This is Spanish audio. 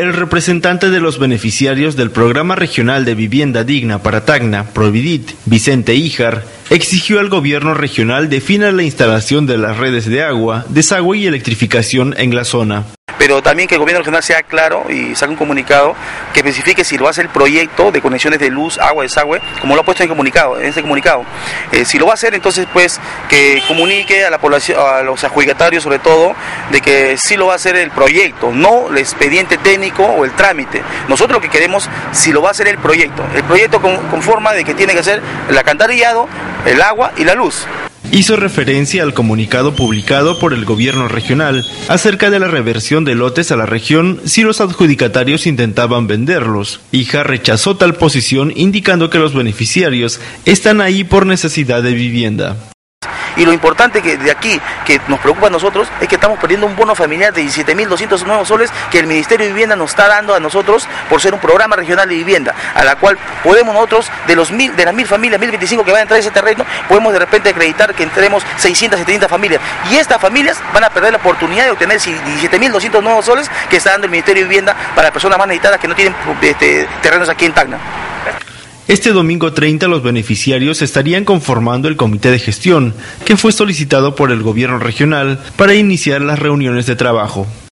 El representante de los beneficiarios del Programa Regional de Vivienda Digna para Tacna, Providit, Vicente Híjar, exigió al gobierno regional defina la instalación de las redes de agua, desagüe y electrificación en la zona. Pero también que el gobierno regional sea claro y saque un comunicado que especifique si lo hace el proyecto de conexiones de luz, agua, desagüe, como lo ha puesto en este comunicado. Si lo va a hacer, entonces pues que comunique a la población, a los adjudicatarios sobre todo, de que sí lo va a hacer el proyecto, no el expediente técnico o el trámite. Nosotros lo que queremos, si lo va a hacer el proyecto con forma de que tiene que ser el alcantarillado, el agua y la luz. Hizo referencia al comunicado publicado por el gobierno regional acerca de la reversión de lotes a la región si los adjudicatarios intentaban venderlos. Híjar rechazó tal posición, indicando que los beneficiarios están ahí por necesidad de vivienda. Y lo importante que de aquí, que nos preocupa a nosotros, es que estamos perdiendo un bono familiar de 17.200 nuevos soles que el Ministerio de Vivienda nos está dando a nosotros por ser un programa regional de vivienda, a la cual podemos nosotros, de las 1.000 familias, 1.025 que van a entrar a ese terreno, podemos de repente acreditar que entremos 670 familias. Y estas familias van a perder la oportunidad de obtener 17.200 nuevos soles que está dando el Ministerio de Vivienda para las personas más necesitadas que no tienen terrenos aquí en Tacna. Este domingo 30 los beneficiarios estarían conformando el comité de gestión, que fue solicitado por el gobierno regional para iniciar las reuniones de trabajo.